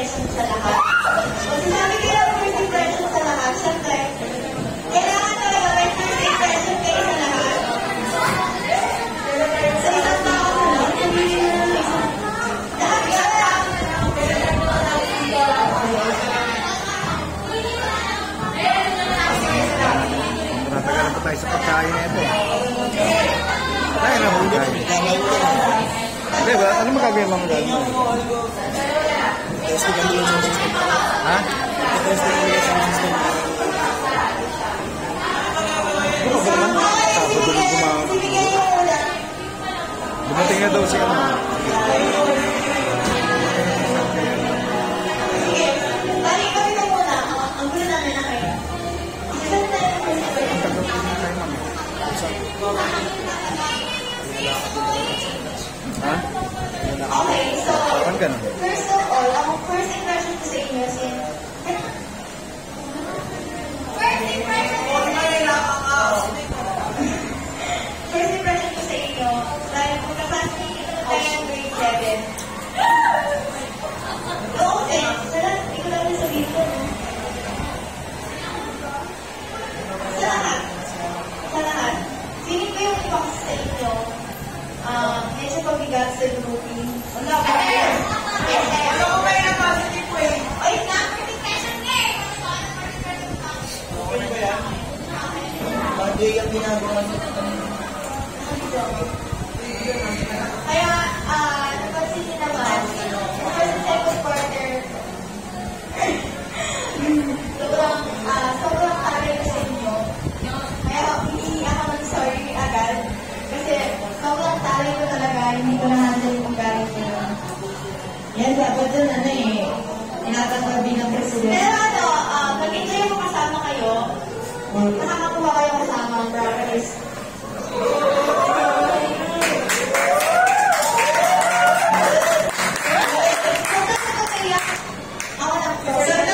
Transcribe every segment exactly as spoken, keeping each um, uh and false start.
impression sa lahat. Kung sinabi kayo ng first impression sa lahat, syempre, kailangan talaga may first impression kayo sa lahat. Sa isang tao lang, lahat ka lang. Natagalan pa tayo sa pagkain na ito. Ay, nahulog. Diba? Ano magagawin mga gano'n? Ha? Ano ba naman? Sabado na gumawa. Dumating na daw siya. Sige, bali kami na muna. Ang gulo namin na kayo. Isa na tayo ng first impression. Ha? Okay, so, Parang first of all, ang first impression ko sa inyo is first impression ko first impression ko sa inyo, dahil magkaklasmate ko na tayo ng grade seven. Oo, eh, sana, hindi ko lang sabihin ko, no? Sa lahat, sa lahat, feeling ko yung iba kasi sa inyo, ah, medyo pabigat sa grouping. Wala ba? Wala ko kayo na positive ko eh. Ay, na, first impression ka eh. Okay ba yan? Bagay ang ginagawa niyo. Kaya, ah, napansin niyo naman, sa first and second quarter, sobrang, ah, sobrang taray ko sa inyo. Kaya, hindi ako mag-sorry agad. Kasi, sobrang taray ko talaga, hindi ko na-handle yung galing niyo. Yan, dapat dun, ano eh, tinatatabi ng presidente. Pero ano, ah, nag-enjoy ako kasama kayo. Nakakakuha kayo kasama, promise. Ako na po.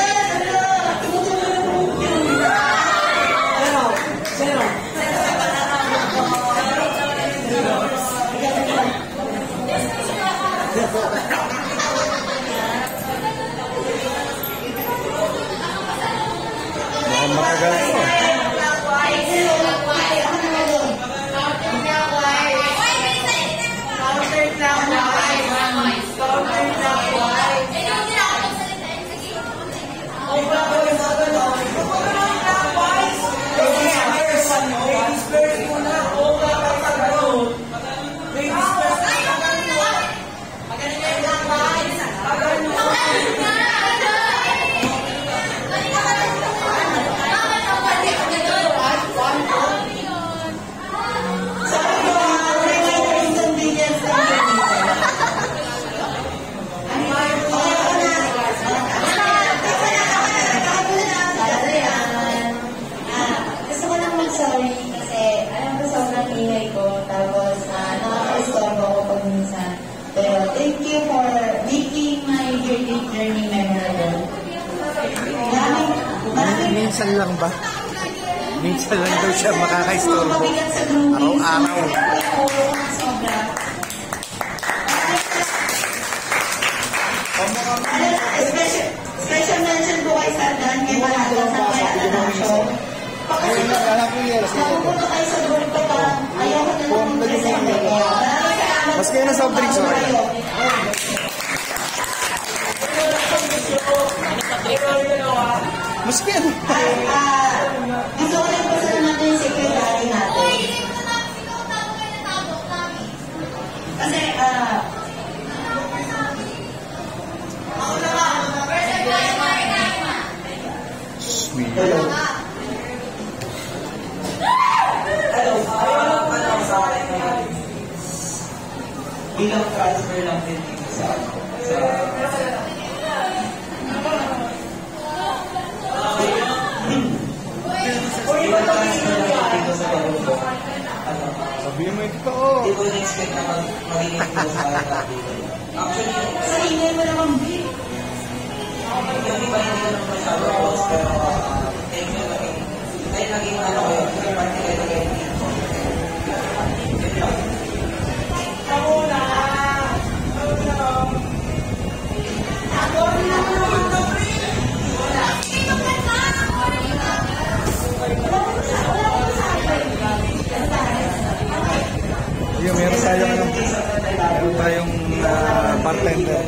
Mukhang matagal ito. Gusto ko lang mag-sorry kasi alam ko sobrang ingay ko tapos uh, nakaka-istorbo ako pag minsan. Pero thank you for making my yearly journey memorable. Maraming, maraming Minsan lang ba? Minsan lang daw siya makaka-istorbo. mabigat sa grouping. Araw-araw. Sobra. Special, special mention po kay Sandan, kay Malagan sa kaya na show. Kasi napupunta kayo sa group ko parang ayoko na lang mag-present eh. Maraming salamat. Mas kayo na soft drinks, okay? Maski ano? Ay, ah, gusto ko lang pasalamatan yung secretary natin. Kasi, ah, Sweet. Hello. Hello. Ano sa akin na bilang transfer lang din dito sa sa bilang transfer lang dito sa pagbubo. Ano? Sabihin mo yung totoo. Hindi ko na-expect na mag magiging close tayo natin. Actually, sa ingay mo naman, Bill. yung iba hindi ko naman masyado close, pero uh, thank you naging, ay naging ano ko yun, yung party kayo naging dito. Yun lang. Ako na! Ako na! tayong uh, bartender.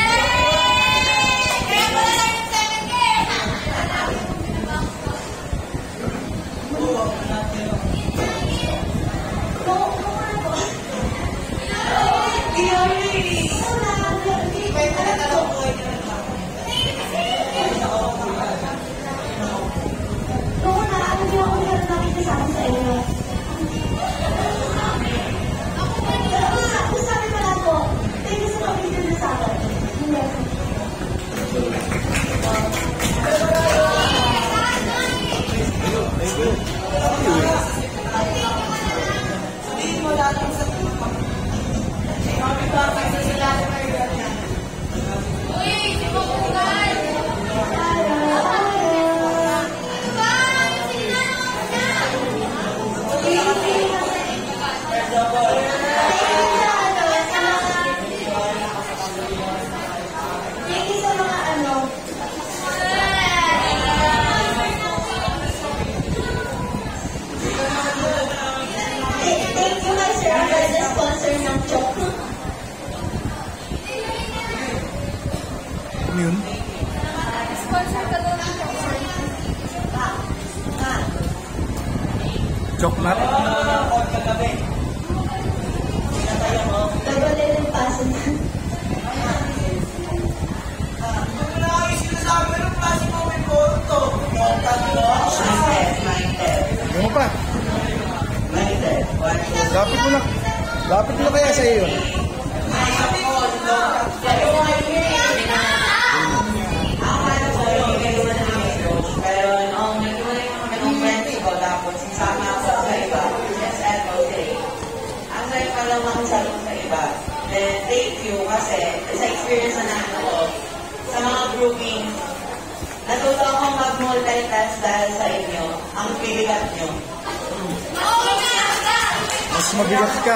Yun. Choknat. Ano pa? Lapit mo na. Lapit mo na kaya sa iyo. Then, thank you kasi sa experience na namin ako sa mga grouping, natuto akong mag-multitask dahil sa inyo. Ang bibigat nyo. Mas mabigat ka.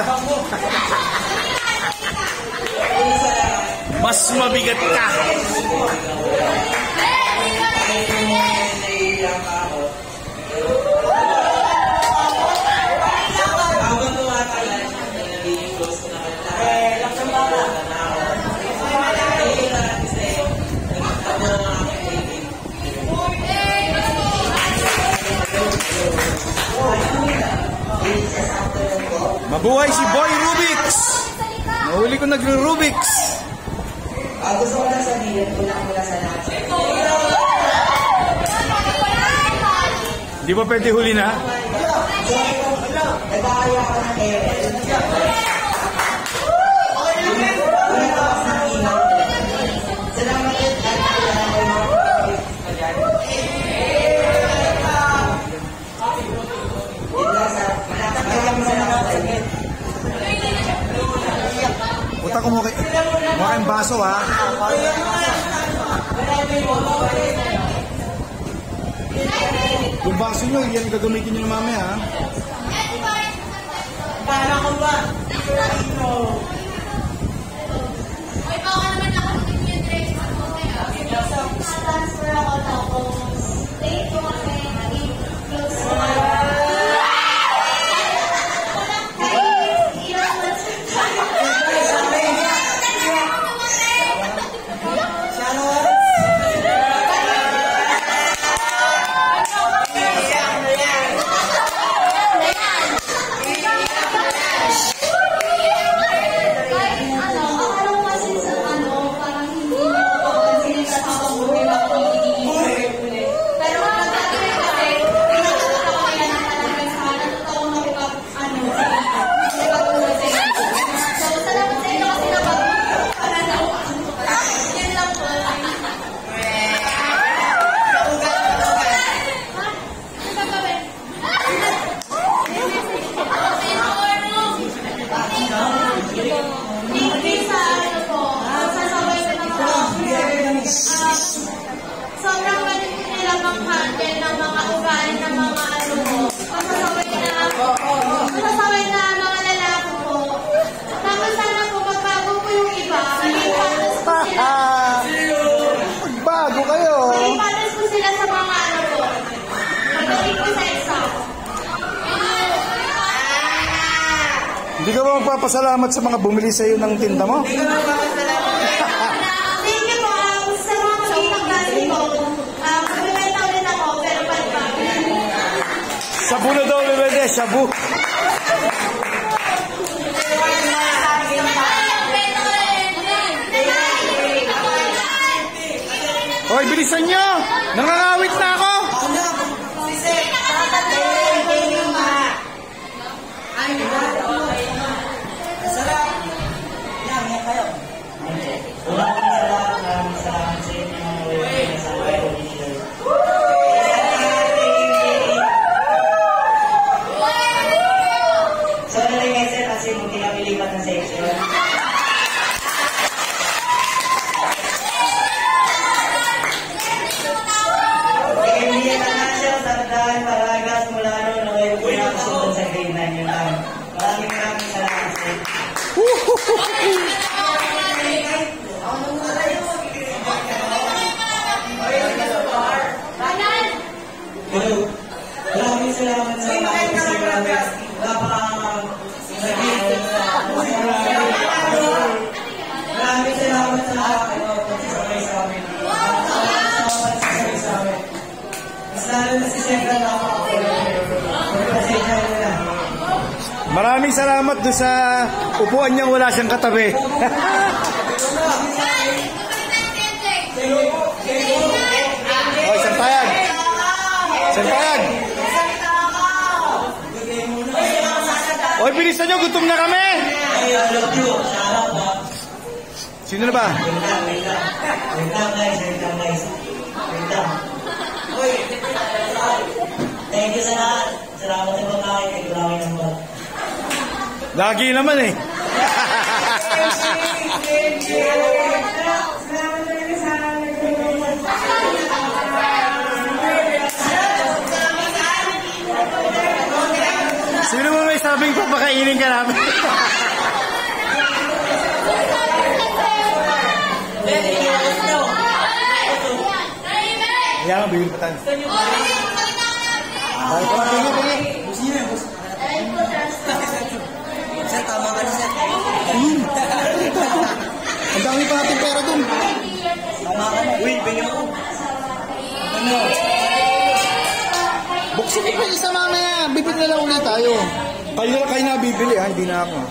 Mas mabigat ka. Mabuhay si Boy Rubix! Nahuli ko nagre-Rubix! Uh, gusto ko lang sabihin, kulang-kulang sa lahat. Di ba pwede huli na? Nag-aaya ko na kayo. Salamat yun. Puta ko mo kay... Mukha kayong baso ha. Yung baso nyo, yan gagamitin nyo na mamaya ha. Para ko ba? Ay, baka naman ako yung dress mo. Transfer ako tapos. Thank you kasi naging close mo. ka ba magpapasalamat sa mga bumili sa iyo ng tinda mo? Hindi ko magpapasalamat. Thank you po. Um, sa mga kapitang-galing ko, um, kumibenta ulit ako, pero pag Shabu na daw, bebede. Shabu. Hoy, bilisan nyo! Nangangawit na ako! Maraming maraming salamat sa inyo. Maraming salamat sa mga kasi maraming salamat sa mga pagsasabay sa amin. Salamat sa pagsasabay sa amin. Mas lalo na si Siyempre na ako. Pagpasensya nyo na. Maraming salamat doon sa upuan niyang wala siyang katabi. Oh, isang payag. Isang payag. Oy, bilisan nyo, gutom na kami. I love you. Sarap ha. Sino na ba? Wait lang, wait lang. Wait lang guys, wait lang guys. Wait lang. Uy, thank you sa lahat. Salamat sa pagkain. Thank you maraming naman. Lagi naman eh. Sino mo may sabing papakainin ka namin? Kaya nga, bibig pa tayo. Ay, kung tingin, tingin. Sino yun? Sir, tama ka na sir. Ang dami pa natin pera dun. Tama ka na. Uy, bigyan ko. Ano? Buksin mo pa isa mamaya. Bibili na lang ulit tayo. Kayo na kayo na bibili ha, hindi na ako.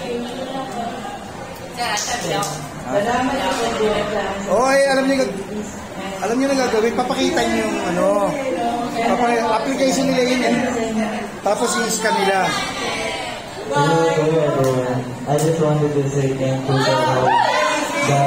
Salamat ako din. Okay, alam niyo, alam niyo na gagawin. Papakita niyo yung ano. Papakita, application nila yun eh. Tapos i-scan nila. Hello, hello everyone. I just wanted to say thank you to all the...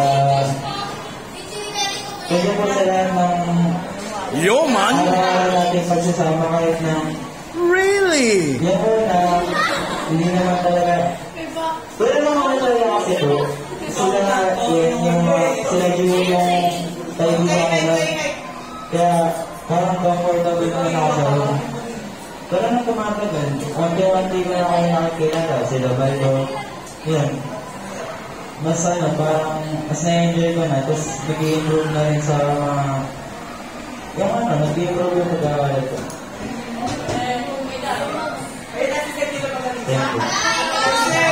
Thank you po sa lahat ng Yo, man! araw-araw natin pagsasama kahit na Really? yan po na hindi naman talaga... Wala naman ako talaga kasi po. Sila yun, yung sila Julie yung tayo sa kanila. Kaya parang comfortable na nakasama. Pero nang tumatagal, unti-unti ko na kayo nakikilala, sila ba yun? Yun. Mas ano, parang mas na-enjoy ko na, tapos nag-i-improve na rin sa mga... Yung ano, nag-i-improve yung pag-aaral ko. Thank you.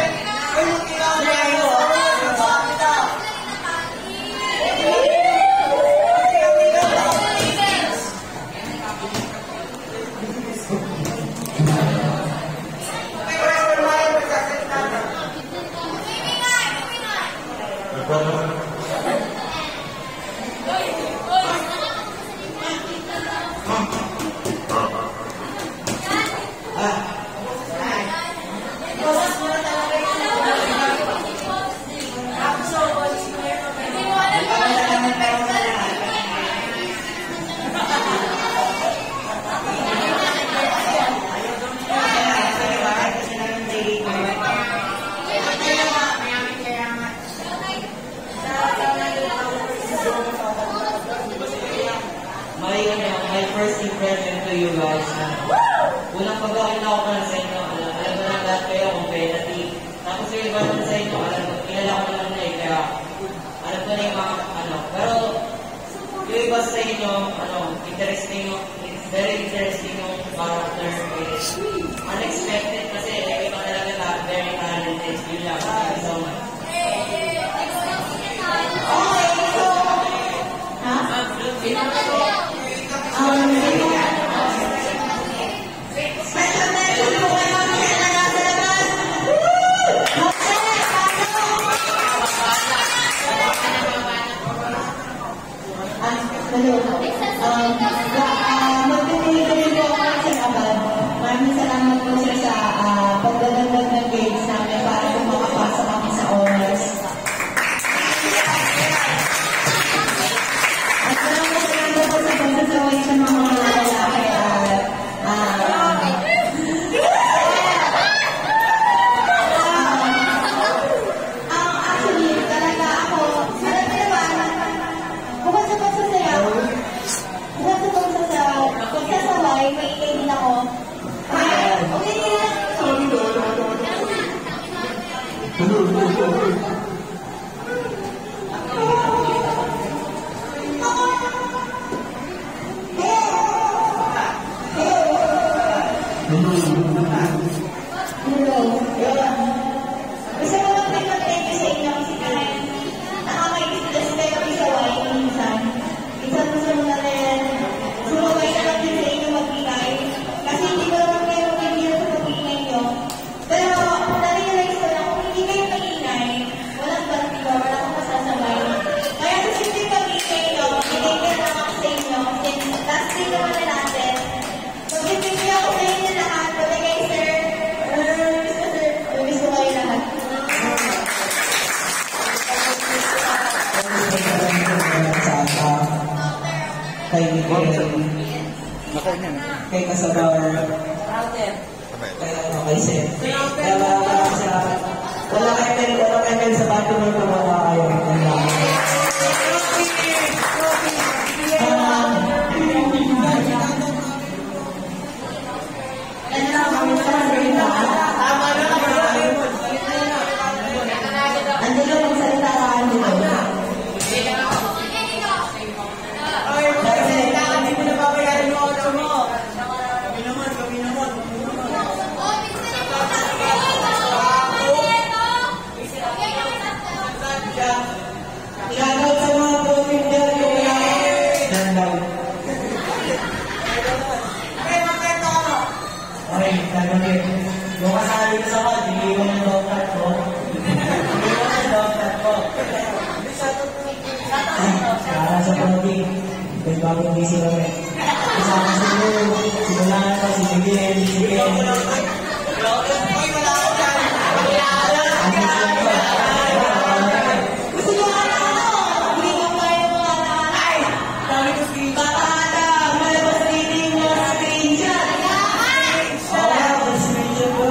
My, my first impression to you guys na unang pagkakita ko pa lang sa inyo, alam, alam mo na lahat kayo competitive. Tapos yung iba naman sa inyo, alam mo, kilala ko naman na eh, kaya alam ko na yung mga, ano, pero yung iba sa inyo, ano, interesting yung, very interesting yung character is unexpected kasi yung iba talaga na very talented, yun nila. Thank you so much. Okay, so, ha? Um, special mention po kayo mga na nasa labas. Woo! Okay, Ah, hello. Um, uh, magpipili-pili po ako sa Abad. Maraming salamat po sir sa uh, pagdadagdag ng grades namin para po makapasa kami sa honors. At maraming salamat po sa pagdadaway sa mga lalaki at uh, um, actually, talaga ako, sarap naman, bukod sa pagsasayaw, bukod sa pagsasayaw, pagsasaway, maingay din ako. Ay, okay din lang. Hello. Gusto mo lang mag-thank you sa inyo kasi kahit nakakaigis kasi kayo kami sa Y minsan. Minsan gusto mo na rin sumabay na lang din sa inyo mag-ingay. Kasi hindi ko naman kayo mag-ingay sa pag-ingay nyo. Pero na-realize ko na kung hindi kayo mag-ingay, walang partiga, wala akong masasabay. Kaya sa simple pag-ingay nyo, mag-ingay na lang ako sa inyo. Kasi last day naman na natin. Mag-ingay ako sa inyo lahat. Pati kay sir. Miss ko kayo lahat. Kay Miguel, Nakain yan. kay Kasabar, Sabay. kay ano, kay Seth. Kaya maraming salamat. Wala kayo men, wala kayo men sa bato ng tumawa kayo. Ando lang magsalita ka ano ba? Shoutout sa mga broken girl ko kaya. Yan daw. Okay, gagawin. Yung kasali ko sa kod, hindi ko ng doktor ko. Hindi ko ng doktor ko. Para sa protein, may bagong busy kami. Kasama si Lou, si Mulano, si Miguel, si Ken. Ano sila ko? Gusto nyo ka na ano? Hindi ko kayo mga nanay. Bata, malabas reading mo sa screenshot. Oo, ang screenshot ko.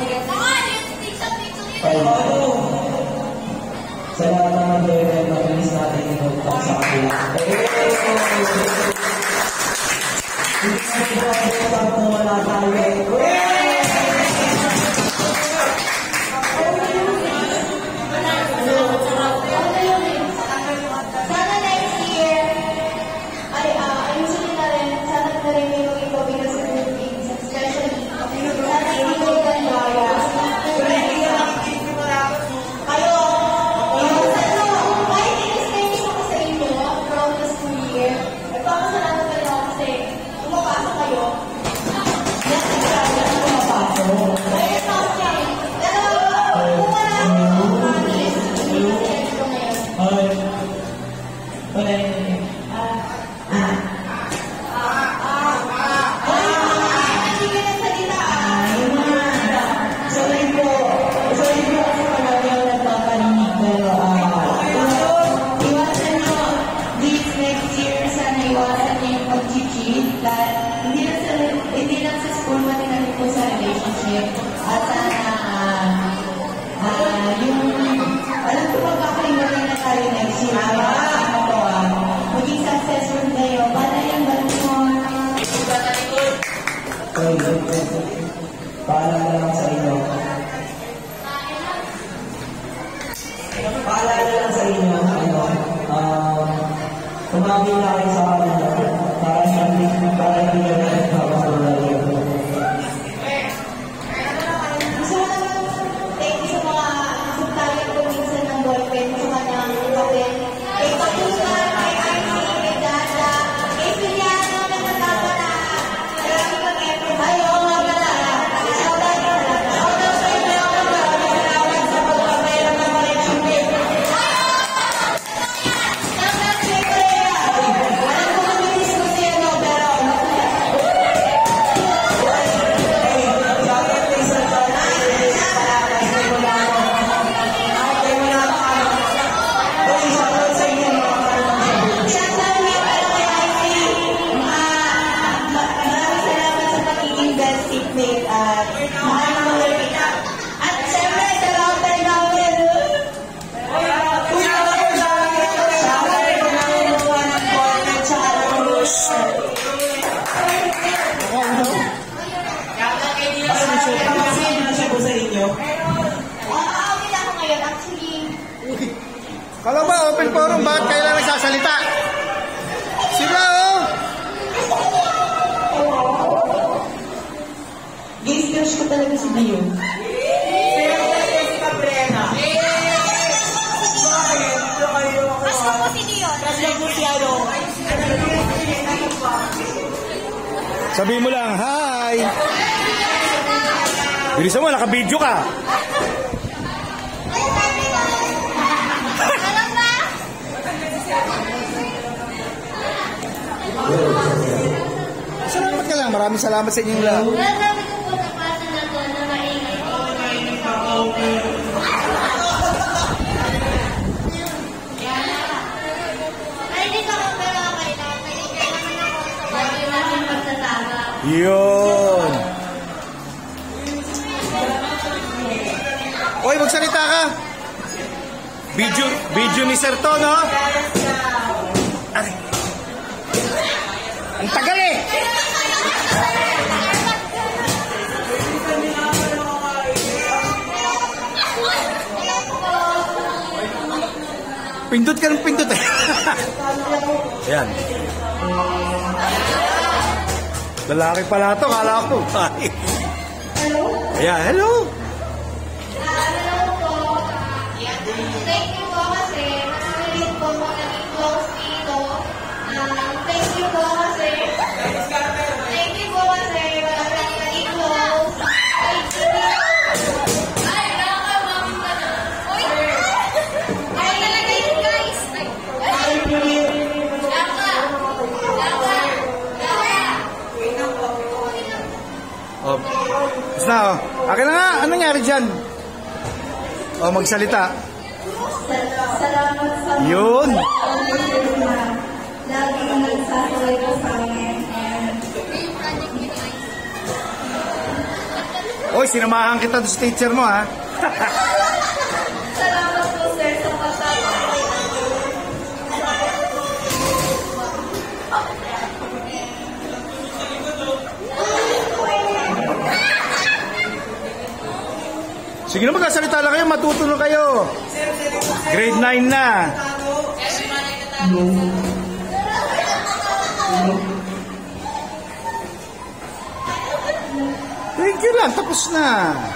Sa lahat ng mga driver, mabilis natin yung contact sa kanila. Hindi natin po ang contact kung wala tayo. Sana next year, ay, ah, ayusin nyo na rin. Sana na rin yung ipabigay sa Philippines, especially, sana hindi ko gandaya. Kayo, yung sa inyo, kahit in-experience ako sa inyo, throughout the school year, nagpapasalamat kayo kasi pumapasok kayo. Yes, Kala ba, open forum, bakit kayo lang nagsasalita? Sila, oh! Guys, crush ko talaga si Dio. Basta po si Dion. Basta po si ano. Sabihin mo lang, hi! Bilisan mo, naka-video ka. Alam ba? Salamat ka lang, maraming salamat sa inyong lahat. Wala namin ko po na klase na to na maingay. Ay, di ka mo pero okay lang. Maingay naman ako sa bagay natin pagsasama. Yun! Oy, magsalita ka! Video, video ni Sir to, no? Ay. Ang tagal eh! Pindot ka ng pindot eh. Ayan. Lalaki pala ito, kala ko. Hello? Ayan, hello. Hello po. Thank you po kasi marami po po naging close dito. Ah, thank you po kasi thank you po kasi marami naging close. Thank you. Ay, nakakawang pa na. Uy! Ay, talaga yun, guys. Ay, Daka! Daka! Daka! Oh. Basta, oh. Akin na nga, anong nangyari dyan? O, magsalita. Salamat sa Yun. lagi kang nagsasaway ko sa amin. Oy, sinamahan kita doon sa teacher mo, ha? Salamat po, sir, sa pagtatawa. Sige na, magkasalita lang kayo, matutunan kayo. Grade nine na. Thank you lang, tapos na.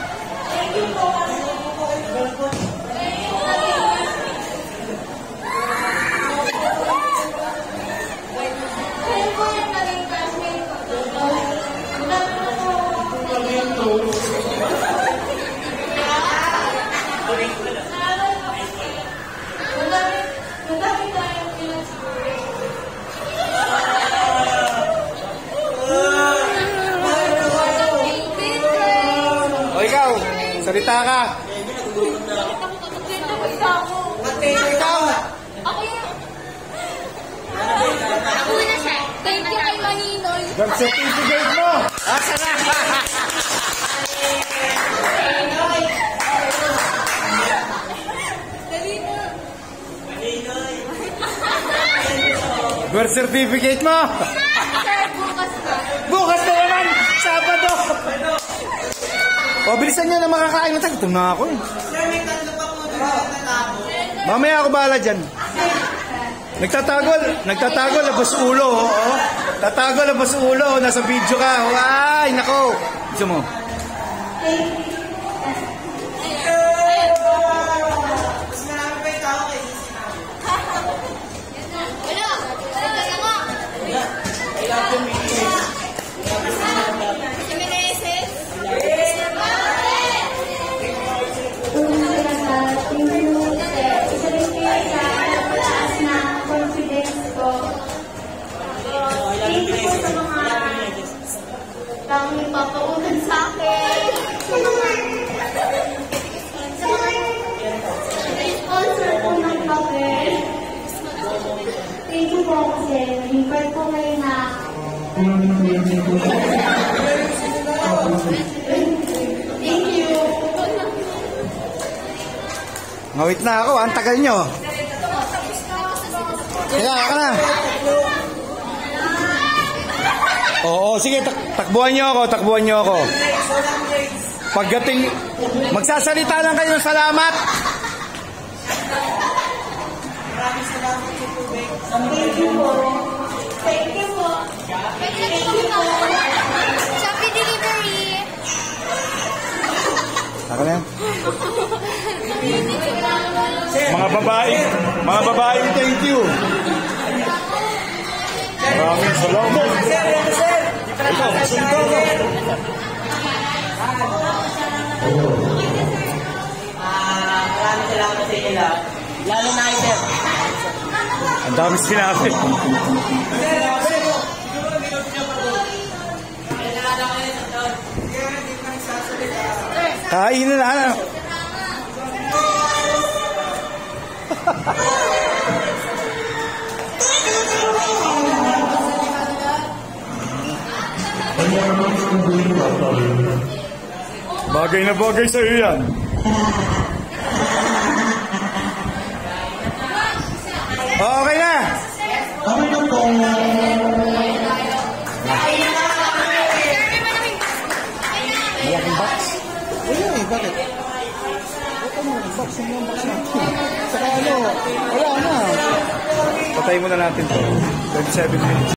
O ikaw, salita ka. Ikaw. Ako yun. Ako na siya. Thank you kay Maninoy. Birth certificate mo. Asa na? Dali mo. Birth certificate mo. Sir, bukas ka. Bukas na naman, Sabado. O, bilisan nyo na makakain na tayo. Ito na ako eh. Mamaya ako bahala dyan. Nagtatagol, nagtatagol, labas ulo. Oh, oh. Tatagol, labas ulo. Nasa video ka. Ay, nako. Gusto mo? Wala. Wala na nga. Si Meneses. Una sa lahat, thank you, sir. Isa rin kayo sa mataas na confidence ko. Thank you po sa mga taong nagpapaulan sa akin. Sa mga sa mga sponsor po ng papel. Thank you po kasi naging part po kayo na thank you. Ngawit na ako, ang tagal nyo. Kaya, ka na. Oo, sige, tak takbuhan nyo ako, takbuhan nyo ako. Pagdating, magsasalita lang kayo ng salamat. Thank you po. Thank you po. Pwede na po kami Shopee delivery. Ako na yan. Mga babae, mga babae, thank you. Maraming salamat. Ito, sunod ako. Ah, maraming salamat sa inyo lahat. Lalo na kayo, sir. Ang dami sinabi. Kain na na. Bagay na bagay sa iyo yan. Okay na. Kami na po. Malaking box. Wala eh, bakit? Ito mo, box mo yung box natin. Saka ano, wala na. Patayin muna natin to. twenty-seven minutes.